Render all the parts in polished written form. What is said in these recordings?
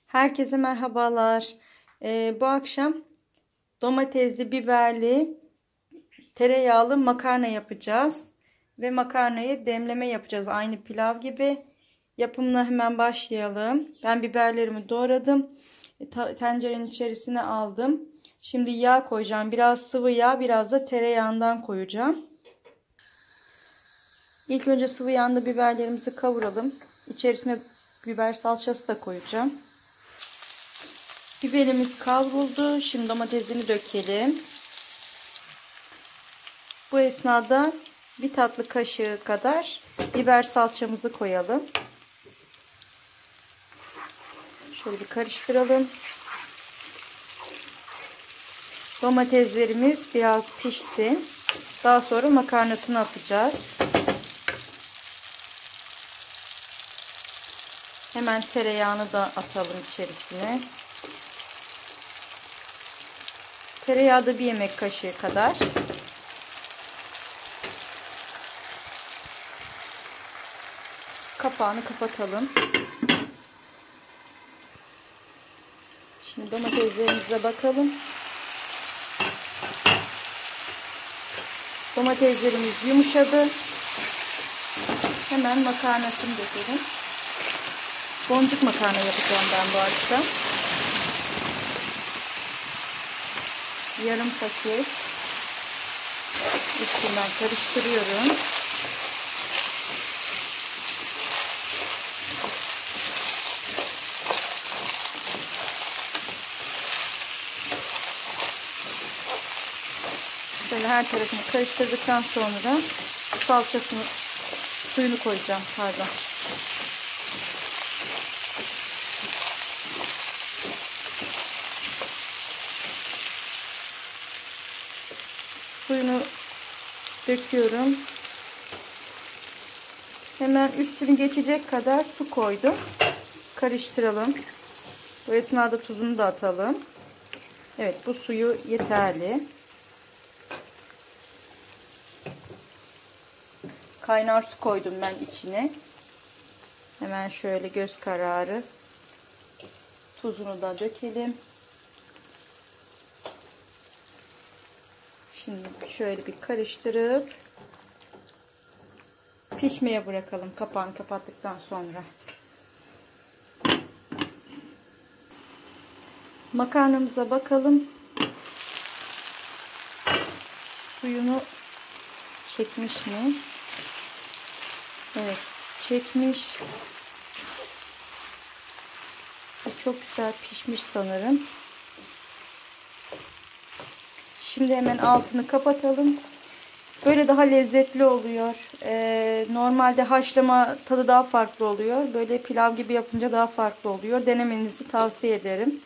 Herkese merhabalar. Bu akşam domatesli, biberli, tereyağlı makarna yapacağız. Ve makarnayı demleme yapacağız. Aynı pilav gibi. Yapımına hemen başlayalım. Ben biberlerimi doğradım. Tencerenin içerisine aldım. Şimdi yağ koyacağım. Biraz sıvı yağ, biraz da tereyağından koyacağım. İlk önce sıvı yağda biberlerimizi kavuralım. İçerisine biber salçası da koyacağım. Biberimiz kavruldu. Şimdi domatesini dökelim. Bu esnada bir tatlı kaşığı kadar biber salçamızı koyalım. Şöyle bir karıştıralım. Domateslerimiz biraz pişsin. Daha sonra makarnasını atacağız. Hemen tereyağını da atalım içerisine. Tereyağı da bir yemek kaşığı kadar. Kapağını kapatalım. Şimdi domateslerimize bakalım. Domateslerimiz yumuşadı. Hemen makarnasını dökelim. Boncuk makarna yapacağım ben bu akşam. Yarım paket. Üstünden karıştırıyorum. Şöyle her tarafını karıştırdıktan sonra salçasını, suyunu koyacağım. Pardon. Suyunu döküyorum. Hemen üstünü geçecek kadar su koydum. Karıştıralım. Bu esnada tuzunu da atalım. Evet, bu suyu yeterli. Kaynar su koydum ben içine. Hemen şöyle göz kararı tuzunu da dökelim. Şimdi şöyle bir karıştırıp pişmeye bırakalım kapağını kapattıktan sonra. Makarnamıza bakalım. Suyunu çekmiş mi? Evet, çekmiş. Çok güzel pişmiş sanırım. Şimdi hemen altını kapatalım. Böyle daha lezzetli oluyor. Normalde haşlama tadı daha farklı oluyor. Böyle pilav gibi yapınca daha farklı oluyor. Denemenizi tavsiye ederim.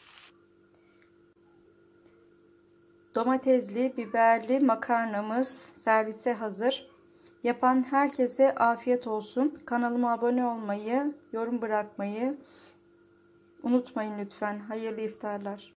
Domatesli, biberli makarnamız servise hazır. Yapan herkese afiyet olsun. Kanalıma abone olmayı, yorum bırakmayı unutmayın lütfen. Hayırlı iftarlar.